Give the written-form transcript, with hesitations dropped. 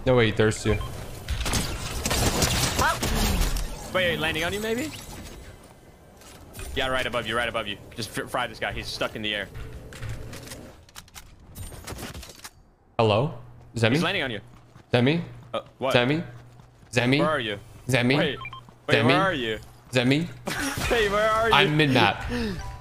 No way, he thirsts you. Wait, landing on you maybe? Yeah, right above you, right above you. Just fry this guy. He's stuck in the air. Hello? Is that me? He's landing on you. Is that me? What? Is that me? Is that me? Where are you? Is that me? Wait, Is that me? where are you? Is that me? Hey, where are you? I'm mid-map.